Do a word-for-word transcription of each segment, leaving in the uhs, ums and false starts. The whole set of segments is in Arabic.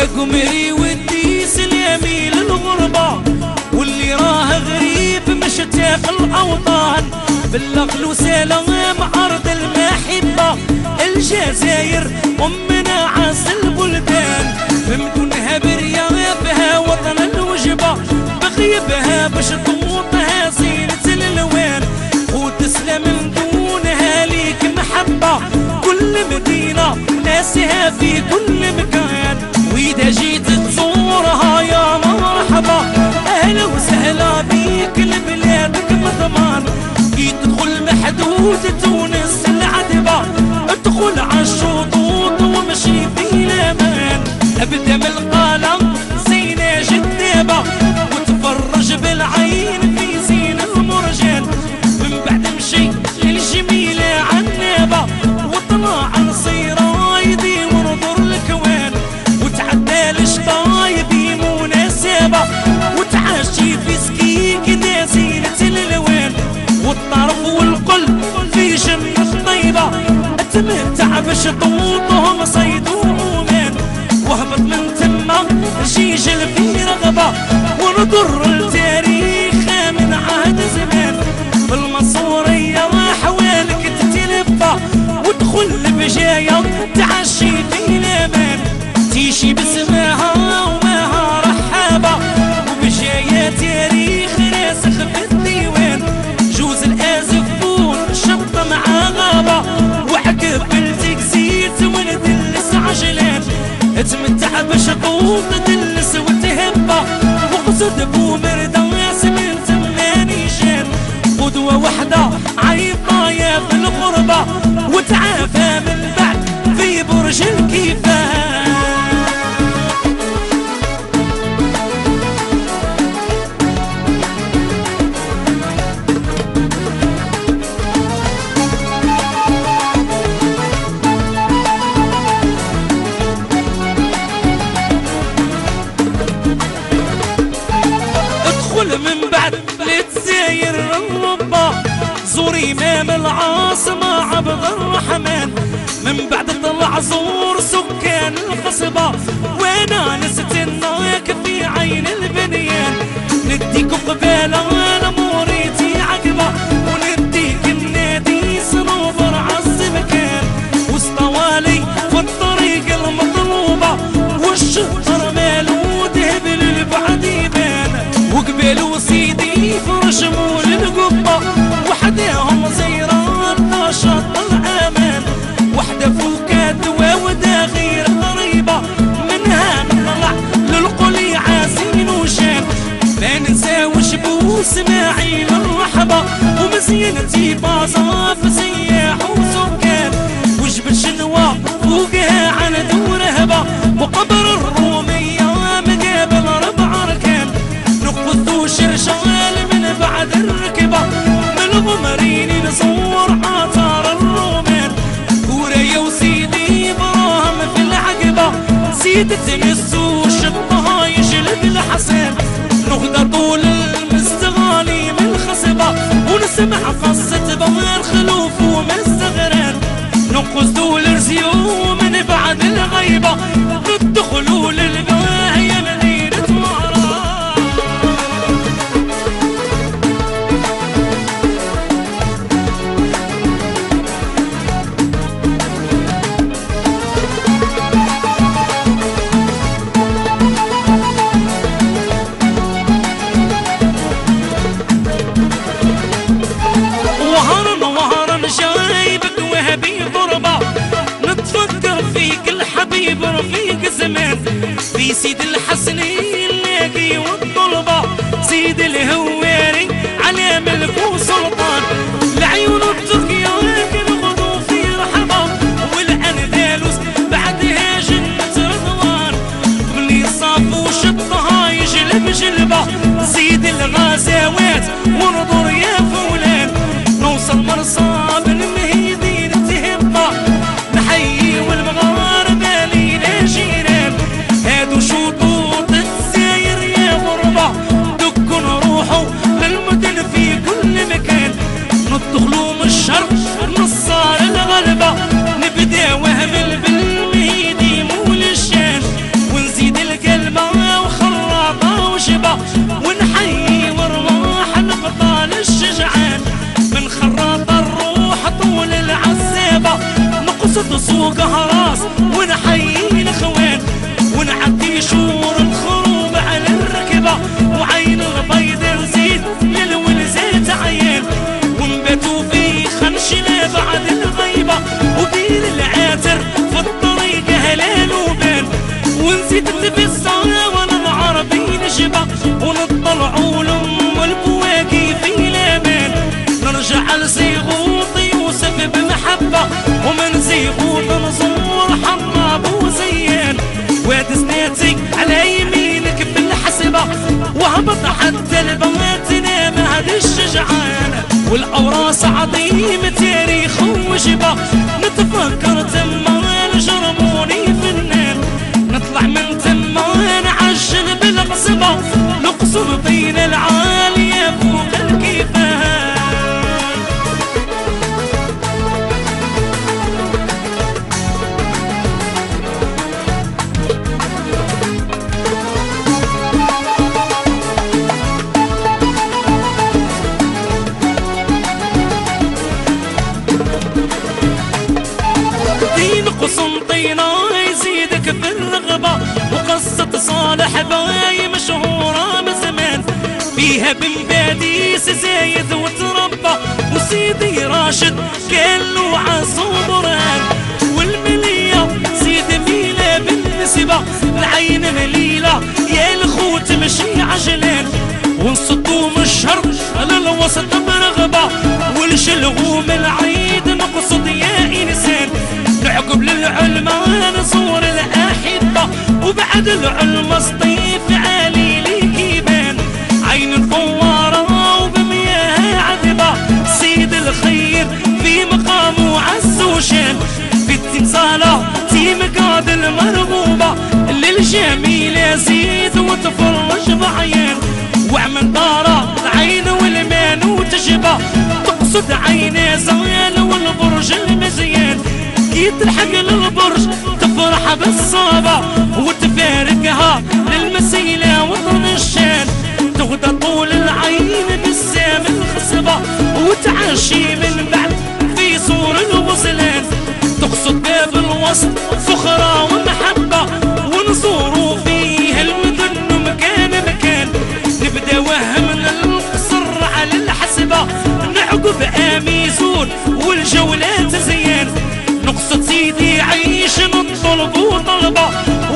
يا قمري ودي سلامي للغربة، واللي راه غريب مشتاق الأوطان، بلغ له سلام عرض المحبة. الجزائر أمنا عز البلدان، بمدونها بريا بها وطن الوجبة، بغيبها باش تموتها زينة الألوان، وتسلم من دونها ليك محبة. كل مدينة ناسها في كل مكان، وإذا جيت تزورها يا مرحبا، أهلا وسهلا بيك لبلادك مضمان. كي تدخل محدود تونس العذبة، ادخل عالشطوط ومشي في الأمان، ابدا من القلم زينة جذابة، وتفرج بالعين في زين المرجان. من بعد مشي للجميلة عنابة، وطلع عن صرايدي ونظر الكوان، وتعدى لشطاي بمناسبة، وتعشي في سكيك دا زينة الألوان، والطرف والقلب في جنة طيبة، تمتع بشطوطهم صيد وعمان. وهبط من تما جيجل في رغبة، ونضر التاريخ من عهد زمان. في المنصورية حوالك تتلفى، وادخل بجاية تعشي في الأمان، تيشي بسماها وماها رحابة، وبجاية تاريخ راسخ في الديوان. جوز الآزفون شط مع غابة، وعقب التكسيت وندلس عجلان، اتمتع بشطوط دلس وتهبة، وقصد بومرداس من ثماني جان. قدوة وحدة عيطايا في الغربة، وتعافى من بعد في برج الكفاح. من بعد لتساير الربة، زور إمام العاصمة عبد الرحمن. من بعد طلع زور سكان القصبة، وانا نستناك في عين البنيان. نديك قبالة وانا موريتي عقبة، ونديك النادي صنوبر عز مكان، وسطوالي في الطريق المطلوبة، والشهر مالو دهب للبعد يبان. وقبلوا سيدي فرش مول القبة، وحداهم زيران نشاط الأمان، وحدة فوكات وودا غير غريبة، منها نطلع للقلي عازين وشان. ما ننساوش بوسماعيل الرحبة، ومزينتي بازاف سياح وسكان، وجبت شنوة فوقها على دور هبة، وقبر الرومية مقابل ربع ركان. نقضوا شرشال من بعد الركبة، من الغمرين نصور آثار الرومان. كوريا وسيدي إبراهيم في العقبة، سيدة تنسوش الطها يجلب الحسن. نغدى طول المستغالي من الخصبة، ونسمع قصة بغير خلوف ومستغران. نقصدوا الرزيو من بعد الغيبة، ندخلوا للباهية مدينة مهران. جايبك وهبي ضربة، نتفكر فيك الحبيب رفيق زمان. في سيد الحسني اللاقي والطلبة، سيد الهواري على ملك وسلطان. العيون التركية كنغدو في رحبة، والأندلس بعدها جنة رضوان. اللي صافو شطها يجلب جلبة، سيد الغزوات ونظر يا فلان. نوصل مرصاد المهيدين تهبة، نحيي والمغاربة لينا جيران. هادو شطور الفراس ونحيي الاخوان ونعدي شهور الخروب على الركبه وعين البيض نزيد للول زيت عيان ونباتوا في خنشنا بعد الغيبه وبين العاتر في الطريق هلال وبان ونزيد في الصاله وانا العربي نشبه ونطلعوا لام البواكي في الامان نرجع لزيغوطي يوسف بمحبه ومن زيغوط نزور حراب وزيان واد سناتي على يمينك بالحسبه وهبط حتى البنات نام هذا الشجعان والاوراس عظيم تاريخ وجبه نتفكر تما الجرموني فنان نطلع من تما نعجل بالقصبه نقصر بين العاليه فوق الكيفان قسنطينة يزيدك في الرغبة وقصة صالح باي مشهورة من زمان فيها بن باديس زايد وتربى وسيدي راشد كان له عصو برهان والملية سيد ميلا بالنسبة العين مليلة يا الخوت مشي عجلان ونصدو من الشرق للوسط برغبة والشلغوم العيد نقصد يا إنسان نعقب للعلماء نصور الأحبة وبعد العلم سطيف عالي لكيبان عين الفوارة وبمياه عذبة سيد الخير في مقامه عز وشان في التمثالة تيم قاد المرغوبة للجميل زيد وتفرج بعيان وعمل دارة العين والمان وتجبة تقصد عين زغيال والبرج المزيان كي تلحق للبرج تفرح بالصابة وتفارقها للمسيلة وطن الشان تغدى طول العين بالسام الخصبة وتعشي من بعد في صور الغزلان تقصد باب الوسط فخرة ومحبة ونزوروا فيه المدن مكان مكان نبدا وهمنا القصر على الحسبة نعقب آميزون والجولات زيان نقصد سيدي عيش نطلب وطلبة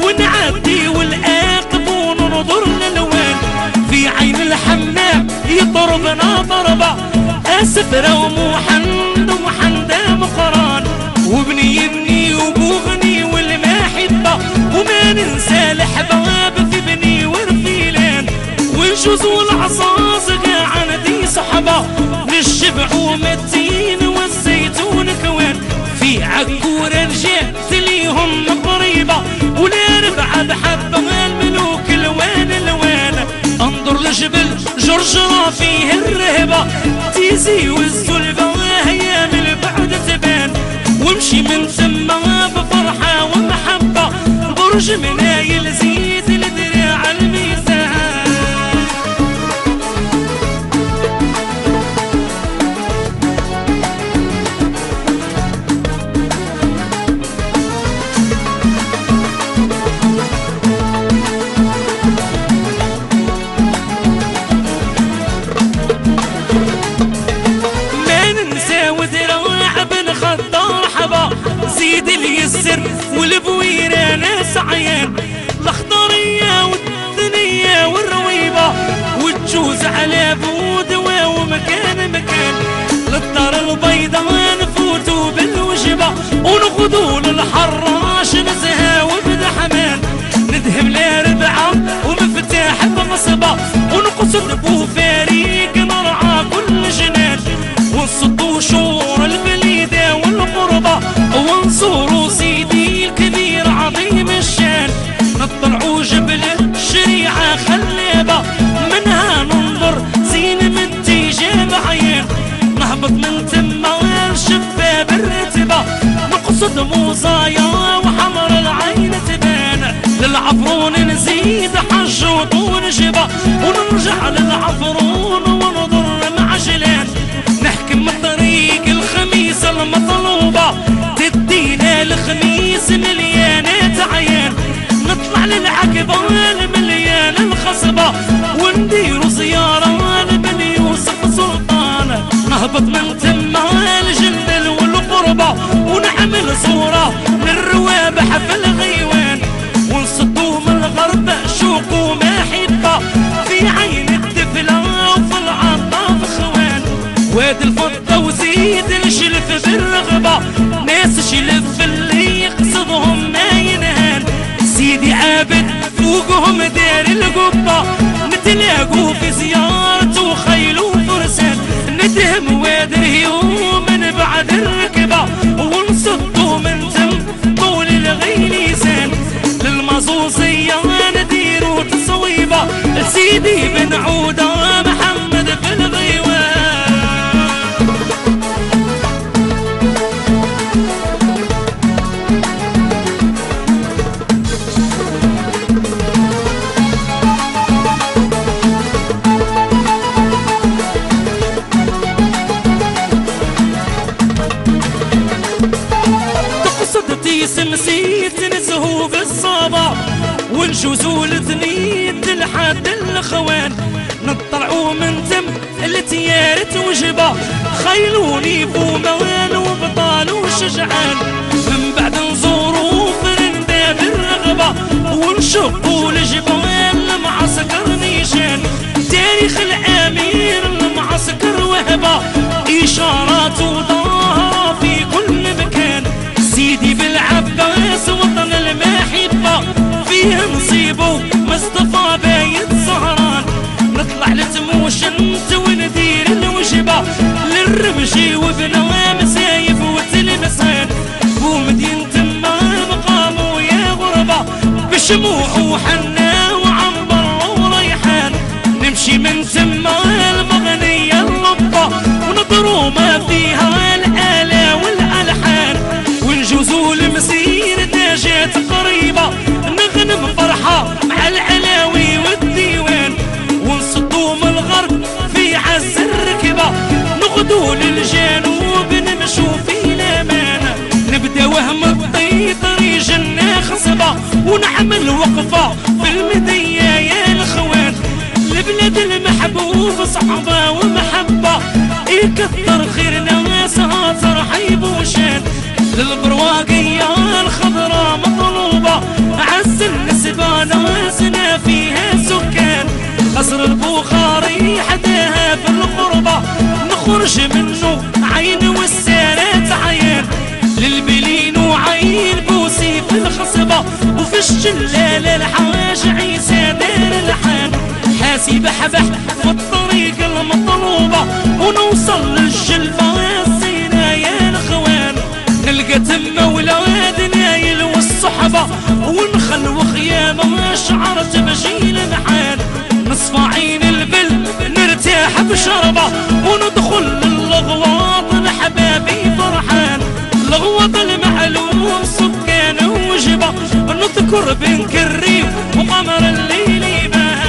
ونعدي والآقب وننظر للوان في عين الحمام يضربنا ضربة أسفرة ومحند ومحندة مقران وبني ابني وبوغني والمحبة وما ننسى الحباب في بني ورفيلان والجوز والعصاص عندي صحبة للشبع ومتين والزيتون كوان في عكور رجعت ليهم قريبة ولا ربع بحبة الملوك الوان الوان انظر لجبل جرجرة فيه الرهبة تيزي والزلفة هي من البعد تبان وامشي من ثم بفرحة ومحبة برج منايل زيد لدراع الميزان زيد اليسر والبويرة ناس عيان الأخضرية والدنيا والرويبة والجوز على بودوة ومكان مكان للدار البيضاء نفوتوا بالوجبة ونغدوا للحراش نزهى وبد حمان ندهم لاربعة ومفتاح بمصبة ونقصد بوفاريق نرعى كل جنان ونصدوا شور البليدة والقربة ونصوروا سيدي الكبير عظيم الشان نطلعوا جبل الشريعة خلابة منها ننظر زين من تيجاب عيان نهبط من تما الشباب الرتبة نقصد موصايا وحمر العين تبان للعفرون نزيد حج وطول جبة ونرجع للعفرون ونضر معجلان نحكم طريق الخميس المطلوبة تدينا الخميس دير القبة نتلاقوا في زيارة وخيل وفرسان ندهم واد الهيوم من بعد الركبة ونصدوا من تم طول الغيليزان للمصوصية نديروا تصويبة لسيدي بن عودة محمد في الغيوان. سمسيت نزهو بالصابع ونجوزو لثنيت لحد الاخوان نطلعو من تم التيارة وجبة خيلوني فومان وبطال وشجعان من بعد نزورو فرندا بالرغبة ونشقو الجبال لمعسكر نيشان تاريخ الامير المعسكر وهبة اشارات وظاهرة في كل مكان سيدي بالعباس وطن المحبة فيه نصيبه مصطفى بايد سهران نطلع لتموشنت وندير الوجبة للرمشي وبنوام سايف وتلمسان ومدينة ما مقامو يا غربة بشموع وحنا وعنبر وريحان نمشي من تما المغنية اللبة ونضرو ما فيها الآلة والألحان ونجوزو المسير داجات قريبة نغنم فرحة مع العلاوي والديوان ونصدو من الغرب في عز الركبة نغدو للجنوب نمشو في الأمان نبدا وهم الطي طريق جنة خصبة ونعمل وقفة في المدية يا الخوان البلاد المحبوب صحبة ومحبة يكثر خير ناسها ترحيب وشان للبرواقية الخضراء مطلوبة عز النسبة ناسنا فيها سكان قصر البخاري حداها في الغربة نخرج منه عين والسارات عيان للبلين وعين بوسي في الخصبة وفي الشلالة الحواج عيسى دار الحان حاسي بحبح في الطريق المطلوبة ونوصل للجلفة الزينة يا الخوان نلقى تم ولادنا يلو الصحبة ونخلو خيامة شعرت بجيل محان نصفى عين البل نرتاح بشربة وندخل للغواط الحبابي فرحان الغواط المعلوم سكان وجبة نذكر بن كريم وقمر الليل بان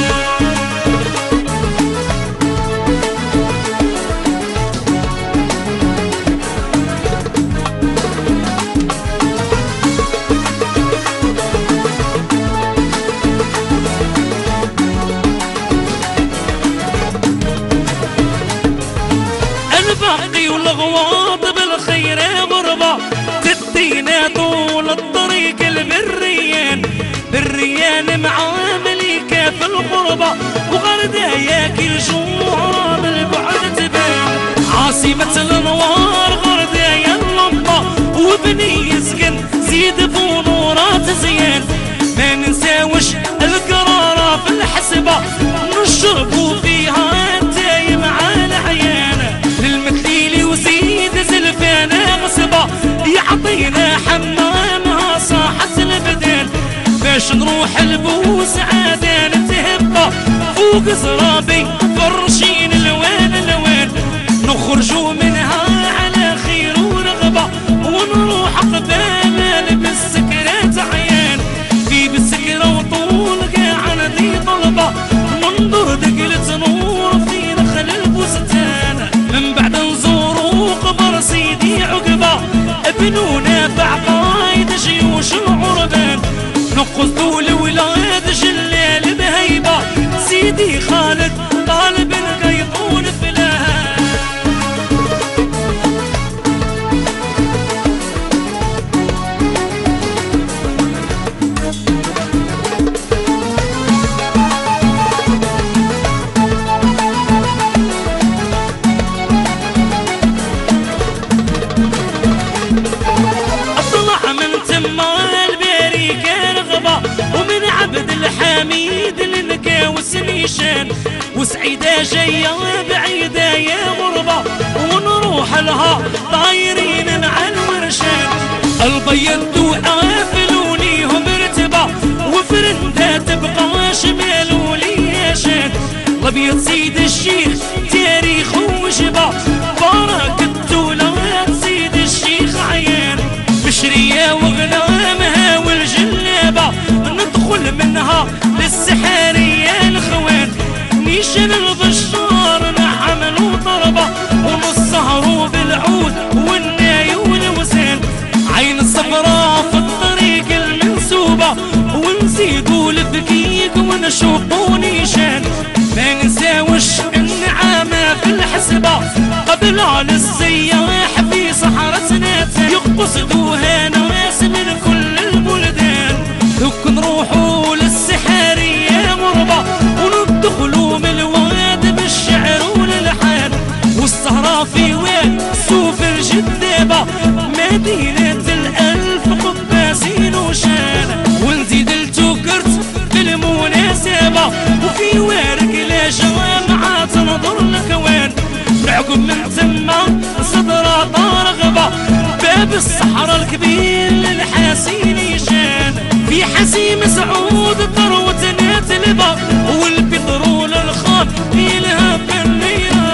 الباقي والغواط بالخير غربة تدينا طول الطريق البريان بالريان مع مليكة في الغربة وغردة ياكل جوع بالبعد تبان عاصمة الانوار غردة يا اللمبة وبني يسكن زيد بنورات زيان ما ننساوش القرارة في الحسبة نشربوا فيها التاي مع العيان للمثليل وزيد زلفانا غصبة يعطينا حمامها صاحة البدان باش نروح البوس عادة نتهبى فوق زرابي فرشين الوان الوان نخرجوا منها على خير ورغبة ونروح قبالة بالسكرات عيان في بالسكرة وطول قاعنا دي طلبة ننظر دقلة نور في نخل البستان من بعد نزوروا قبر سيدي عقبة ابنونا بعقايد جيوش العربان نقصدوا لولاد جلال بهيبة سيدي خالد طالب القيطون فلاها حميد النكاوس نيشان، وسعيدة جاية بعيدة يا غربة ونروح لها طايرين على الورشان. البيض وقافلونيهم مرتبة وفرندة تبقى شمال ولياشان. الابيض سيد الشيخ تاريخ وجبة بركة ولاد سيد الشيخ عيان. بشرية وغنامها والجلابة ندخل منها للسحارية الخوان. نيشان البشار نعمل وطربة ونسهروا بالعود والناي والوزان. عين الصفراء في الطريق المنسوبة ونزيدوا الفكيك ونشوقوا نيشان. ما نساوش النعامة في الحسبة قبل على السياح في صحراء يقصدوها ناس من كل البلدان. دوك نروحوا للسحارية غربة وندخلوا من الواد بالشعر والالحان. والسهرة في واد سوف الجدابة مدينة الألف قباسين وشان. ونزيد التوكرت بالمناسبة وفي وارق لا جوامع تنظر الكوان. نعقب من تما صدرة رغبة باب الصحراء الكبير للحاسين يشان. في حسيم سعود ثروة ناتلبة والبترول الخام يلهب النيران.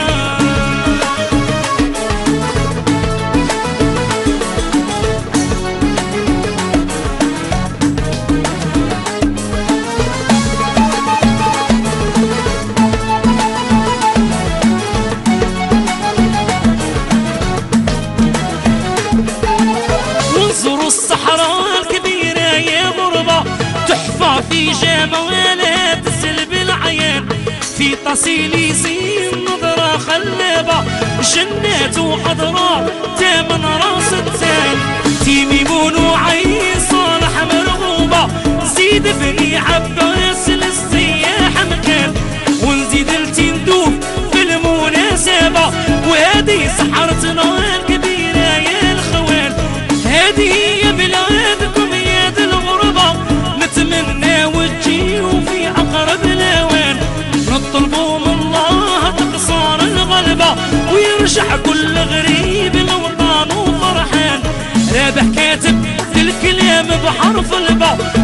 وانظروا الصحراء الكبيرة يا غربة تحفة في جمالها تسلب العيان. في تصيل يزين نظرة خلابة جنات وخضراء تامن راس التان. تيميمون وعين صالح مرغوبة زيد بني عباس للسياح مكان. ونزيد التندوف في المناسبة وهذه صحرتنا الكبيرة يا الخوان. هذه يا بلادكم يا ذي الغربة نتمنى وتجيو في أقرب الأوان. نطلبوا من الله تقصار الغلبة ويرجع كل غريب لوطانه فرحان. رابح كاتب في الكلام بحرف الباء